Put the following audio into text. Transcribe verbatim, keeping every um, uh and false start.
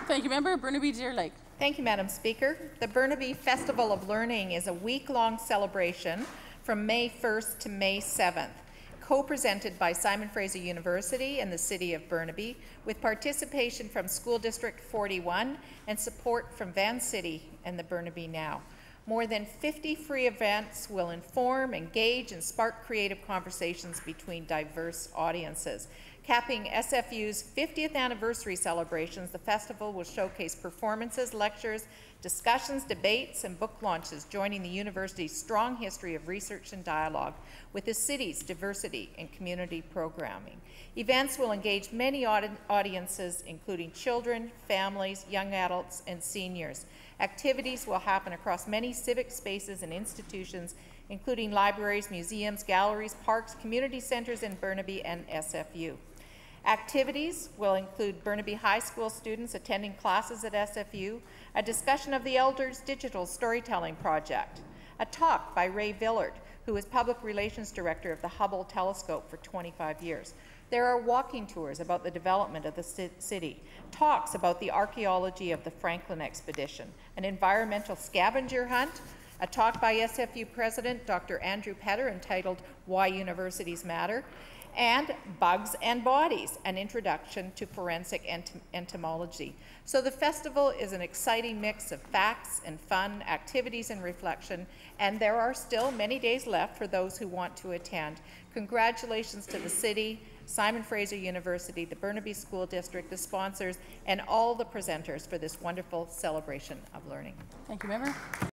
Thank you, Member. Burnaby Deer Lake. Thank you, Madam Speaker. The Burnaby Festival of Learning is a week-long celebration from May first to May seventh, co-presented by Simon Fraser University and the City of Burnaby, with participation from School District forty-one and support from Vancity and the Burnaby Now. More than fifty free events will inform, engage, and spark creative conversations between diverse audiences. Capping S F U's fiftieth anniversary celebrations, the festival will showcase performances, lectures, discussions, debates, and book launches, joining the university's strong history of research and dialogue with the city's diversity and community programming. Events will engage many audi audiences, including children, families, young adults, and seniors. Activities will happen across many civic spaces and institutions, including libraries, museums, galleries, parks, community centres in Burnaby and S F U. Activities will include Burnaby High School students attending classes at S F U, a discussion of the Elders Digital Storytelling Project, a talk by Ray Villard, who is Public Relations Director of the Hubble Telescope for twenty-five years. There are walking tours about the development of the city, talks about the archaeology of the Franklin expedition, an environmental scavenger hunt, a talk by S F U President Doctor Andrew Petter entitled Why Universities Matter, and Bugs and Bodies, an introduction to forensic ent entomology. So the festival is an exciting mix of facts and fun, activities and reflection, and there are still many days left for those who want to attend. Congratulations to the city, Simon Fraser University, the Burnaby School District, the sponsors, and all the presenters for this wonderful celebration of learning. Thank you, Member.